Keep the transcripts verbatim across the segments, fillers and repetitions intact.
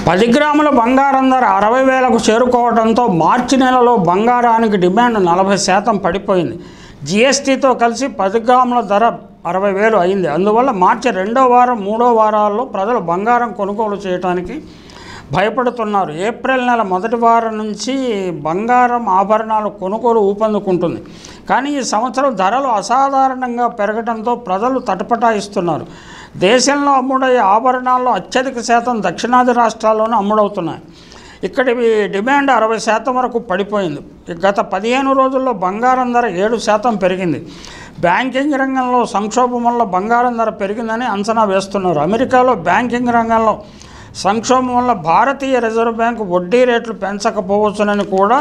పది గ్రాముల బంగారం ధర అరవై వేలకు చేరుకోవడంతో మార్చి నెలలో బంగారానికి డిమాండ్ నలభై శాతం పడిపోయింది. జిఎస్టీతో కలిసి పది గ్రాముల ధర అరవై వేలు అయింది. అందువల్ల మార్చి రెండో వారం మూడో వారాల్లో ప్రజలు బంగారం కొనుగోలు చేయడానికి భయపడుతున్నారు. ఏప్రిల్ నెల మొదటి వారం నుంచి బంగారం ఆభరణాలు కొనుగోలు ఊపందుకుంటుంది. కానీ ఈ సంవత్సరం ధరలు అసాధారణంగా పెరగడంతో ప్రజలు తటపటాయిస్తున్నారు. దేశంలో అమ్ముడయ్యే ఆభరణాల్లో అత్యధిక శాతం దక్షిణాది రాష్ట్రాల్లోనే అమ్ముడవుతున్నాయి. ఇక్కడి డిమాండ్ అరవై శాతం వరకు పడిపోయింది. గత పదిహేను రోజుల్లో బంగారం ధర ఏడు శాతం పెరిగింది. బ్యాంకింగ్ రంగంలో సంక్షోభం వల్ల బంగారం ధర పెరిగిందని అంచనా వేస్తున్నారు. అమెరికాలో బ్యాంకింగ్ రంగంలో సంక్షోభం వల్ల భారతీయ రిజర్వ్ బ్యాంకు వడ్డీ రేట్లు పెంచకపోవచ్చునని కూడా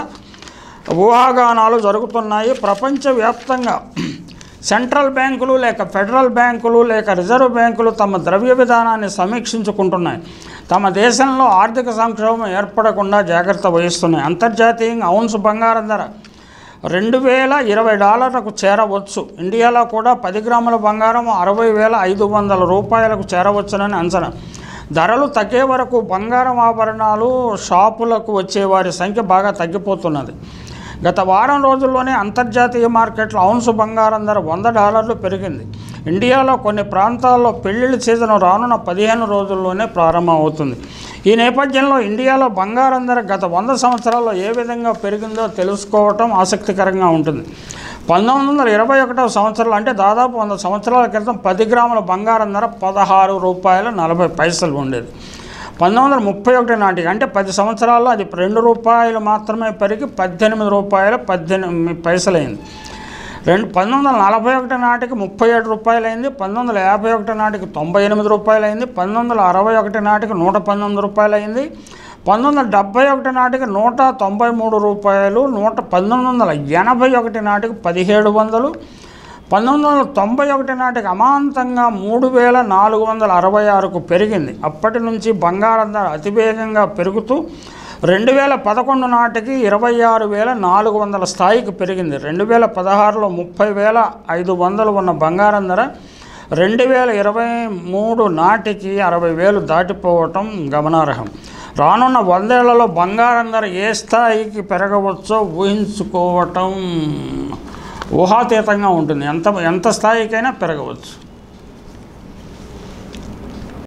ఊహాగానాలు జరుగుతున్నాయి. ప్రపంచవ్యాప్తంగా సెంట్రల్ బ్యాంకులు లేక ఫెడరల్ బ్యాంకులు లేక రిజర్వ్ బ్యాంకులు తమ ద్రవ్య విధానాన్ని సమీక్షించుకుంటున్నాయి. తమ దేశంలో ఆర్థిక సంక్షోభం ఏర్పడకుండా జాగ్రత్త వహిస్తున్నాయి. అంతర్జాతీయంగా ఔన్స్ బంగారం ధర రెండు వేల ఇరవై డాలర్లకు చేరవచ్చు. ఇండియాలో కూడా పది గ్రాముల బంగారం అరవై వేల ఐదు వందల రూపాయలకు చేరవచ్చునని అంచనా. ధరలు తగ్గే వరకు బంగారం ఆభరణాలు షాపులకు వచ్చే వారి సంఖ్య బాగా తగ్గిపోతున్నది. గత వారం రోజుల్లోనే అంతర్జాతీయ మార్కెట్లో ఔన్స్ బంగారం ధర వంద డాలర్లు పెరిగింది. ఇండియాలో కొన్ని ప్రాంతాల్లో పెళ్లిళ్ళ సీజన్ రానున్న పదిహేను రోజుల్లోనే ప్రారంభమవుతుంది. ఈ నేపథ్యంలో ఇండియాలో బంగారం ధర గత వంద సంవత్సరాల్లో ఏ విధంగా పెరిగిందో తెలుసుకోవటం ఆసక్తికరంగా ఉంటుంది. పంతొమ్మిది వందల ఇరవై ఒకటవ సంవత్సరాలు అంటే దాదాపు వంద సంవత్సరాల క్రితం పది గ్రాముల బంగారం ధర పదహారు రూపాయల నలభై పైసలు ఉండేది. పంతొమ్మిది వందల ముప్పై ఒకటి నాటికి అంటే పది సంవత్సరాల్లో అది రెండు రూపాయలు మాత్రమే పెరిగి పద్దెనిమిది రూపాయల పద్దెనిమిది పైసలైంది. రెండు పంతొమ్మిది వందల నలభై ఒకటి నాటికి ముప్పై ఏడు రూపాయలైంది. పంతొమ్మిది వందల యాభై ఒకటి నాటికి తొంభై ఎనిమిది రూపాయలైంది. పంతొమ్మిది వందల అరవై ఒకటి నాటికి నూట పంతొమ్మిది రూపాయలైంది. పంతొమ్మిది వందల డెబ్బై ఒకటి నాటికి నూట తొంభై మూడు రూపాయలు. నూట పంతొమ్మిది వందల ఎనభై ఒకటి నాటికి పదిహేడు వందలు. పంతొమ్మిది వందల తొంభై ఒకటి నాటికి అమాంతంగా మూడు వేల నాలుగు వందల అరవై ఆరుకు పెరిగింది. అప్పటి నుంచి బంగారం ధర అతివేగంగా పెరుగుతూ రెండు వేల పదకొండు నాటికి ఇరవై ఆరు వేల నాలుగు వందల స్థాయికి పెరిగింది. రెండు వేల పదహారులో ముప్పై వేల ఐదు వందలు ఉన్న బంగారం ధర రెండు వేల ఇరవై మూడు నాటికి అరవై వేలు దాటిపోవటం గమనార్హం. రానున్న వందేళ్లలో బంగారం ధర ఏ స్థాయికి పెరగవచ్చో ఊహించుకోవటం ఊహాతీతంగా ఉంటుంది. ఎంత ఎంత స్థాయికైనా పెరగవచ్చు.